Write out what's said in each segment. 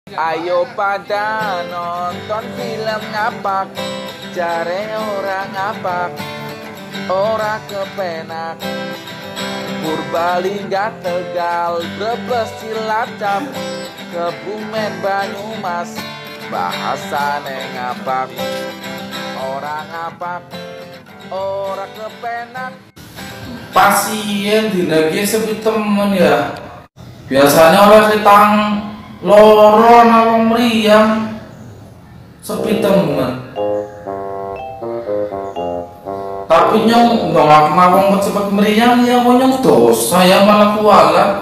Ayo pada nonton film ngapak, jare orang ngapak, ora kepenak. Purbalingga Tegal, Brebes Cilacap, Kebumen Banyumas, bahasane ngapak, orang ngapak, ora kepenak. Pasien dilagi sepi temen ya. Biasanya orang ditang loro nawang meriang sepi temen. Tapi nyong nggak ngawang cepat meriang ya nyong dosa ya malah kualat.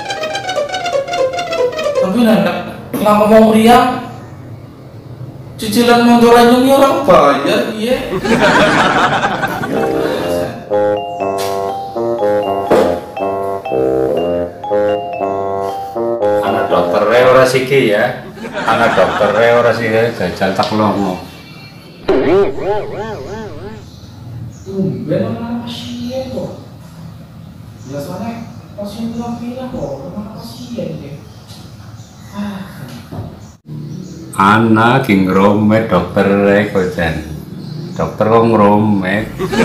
Tapi nenek kenapa mau meriang? Cicilan motor nyong ya orang bayar iya. Anak dokternya ora siki ya. Anak dokternya ora siki jajal tak longo. Tumben orang pasien kok. Biasanya pasien bilang kok orang pasien deh. Anak king romet dokternya kok jan. Dokter kok ngromet.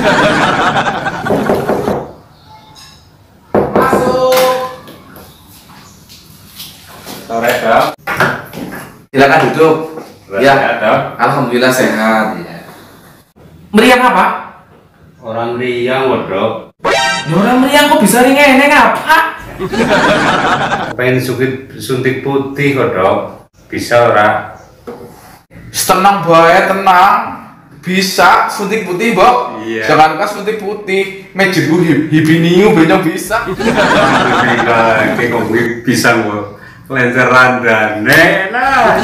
Sore dok. Silakan duduk. Ya, Dok. alhamdulillah sehat. Ya. Meriang apa? Orang riang dok. Ya orang meriang kok bisa ngene apa? Pengen suntik putih kok dok. Bisa ora? Tenang bae, tenang. Bisa suntik putih, Bok. Iya. Jangan kas suntik putih. Mejebu hibiniu benyong bisa. Kayak kok bisa kok. Lenceran dan nah.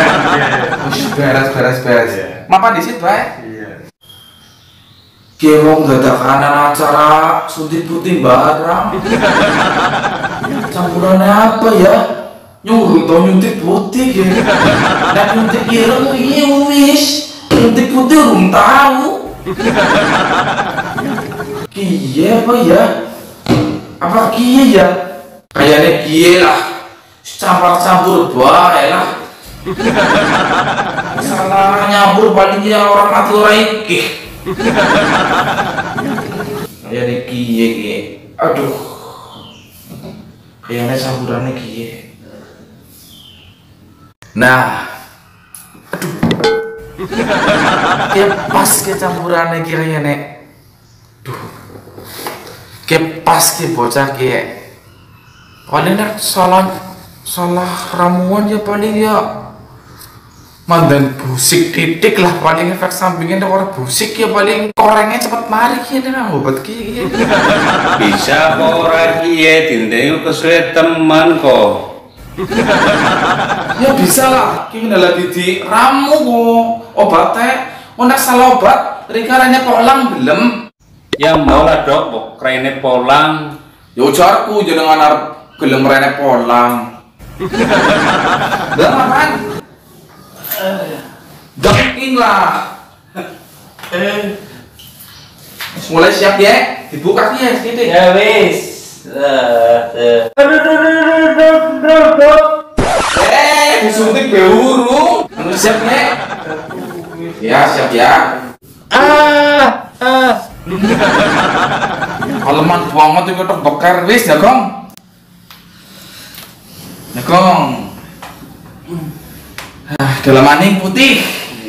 Beres. Iya. Mapan di situ bae. Iya. Kewong dadakan acara suntik putih barang. Campurannya apa ya? Nyuruh tau nyuntik putih ya. Dan nyuntik ireng iya wis. Nyuntik putih belum tahu. Kiye apa ya? Apa kiye ya? Kayaknya kiye lah. Campur bae lah. Salah nyambur paling dia orang mati orang iki. Kayaknya kiye. Aduh. Kayaknya samburannya kiye. Nah, aduh, kayak pas ke campurannya kira-kira nek, duh, kayak pas ke bocah kayak, paling nak salah ramuan ya paling ya, mandan busik titik lah paling efek sampingnya orang busik ya paling korengnya cepat mari kira nih obat kira. Bisa kok ora kiye dinding kesuwe teman kok. Ya bisa lah, kita lagi di ramu kok obatnya, nak salah obat, rikaranya polang belum. Ya mau lah dok, kok krene polang. Ya ujarku jenengan arep gelem rene polang. Belum apaan? Dengking lah. Mulai siap ya, dibuka ya sedikit. Ya wis. Disuntik beuru. Siap ya? Ya siap ya. Aleman banget itu ketok bekar wis ya gong. Ya gong. Dalam maning putih.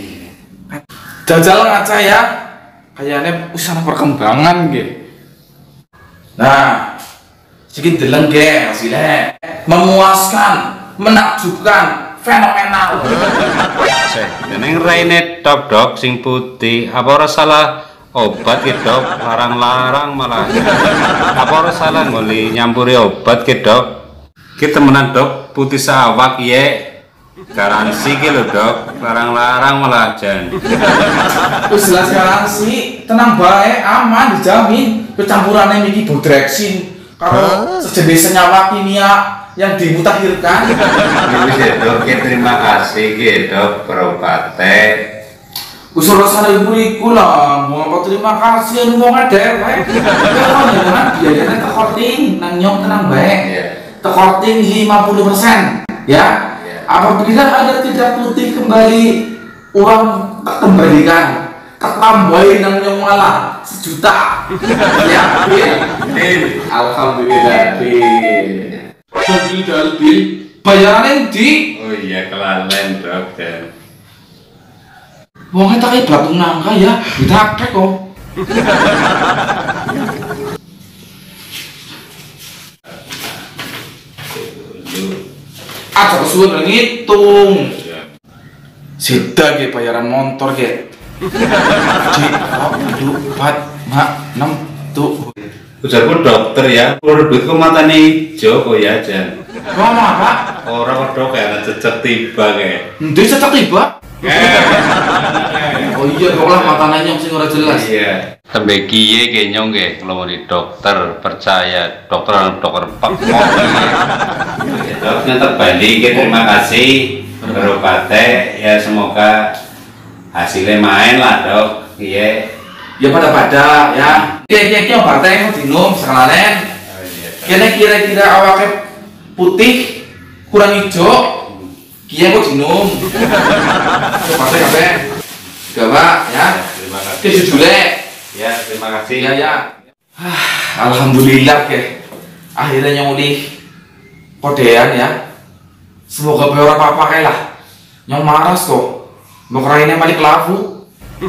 Jajal ngaca ya. Kayaknya usaha perkembangan gitu. Nah, sedikit deleng ge hasilnya. Memuaskan, menakjubkan, fenomenal. Jeneng raine tok dok sing putih. Apa ora salah obat ki dok? Larang-larang malah. Apa ora salah ngoli nyampuri obat ki dok? Ki temenan dok putih sawak ye. Garansi ki lho dok. Larang-larang malah jan. Wis jelas garansi, tenang bae, aman dijamin. Kecampurannya miki bodreksin karo sejenis senyawa kimia yang dimutakhirkan. Ini dok, terima kasih ki dok berobatnya. Usul sana ibu lah, mau apa terima kasih lu mau ngedek, jangan biayanya tekorting, nang nyong tenang baik, tekorting 50%, ya. apabila ada tidak putih kembali, uang kembalikan, tambahin yang malah 1 juta. Ya, Bil. Alhamdulillah, Bil. Bil. Bayarannya di. Oh iya, kelalen Dok. Wongnya tak kayak belatung nangka ya, ditakek kok. Ada kesuwen ngitung. Sida ge bayaran motor ge. Cik, 2, 4, 5, 6 tuh. Ujarku dokter ya, kalau duitku matanya hijau kok ya Jan. Ngomong apa? Orang dok kayak cecek tiba kayak. Nanti cecek tiba. Oh iya, kok lah mata nanya sing ora jelas. Iya. Sampai kiye kenyong ge, kalau mau di dokter percaya dokter pak. Dok, yang terbalik, terima kasih berobatnya ya, semoga hasilnya main lah Dok. Iya. Ya pada ya. Kira-kira obatnya yang dinum sekalian. Kira-kira awaknya putih kurang hijau. Kia kok dinum. Obatnya apa? Gawa ya. Terima kasih. Kesujule. Ya, terima kasih. Ya. Alhamdulillah ke. Akhirnya yang ulih kodean ya. Semoga bayar apa-apa kayak lah. Yang maras kok. Mau kerainnya balik labu.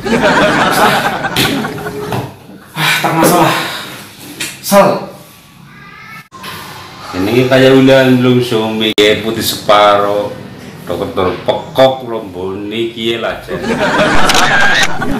Tak masalah. Sal. Ini kayak udah lungsumi putih separuh. Dokter pekok lomboni kiye lah Jan.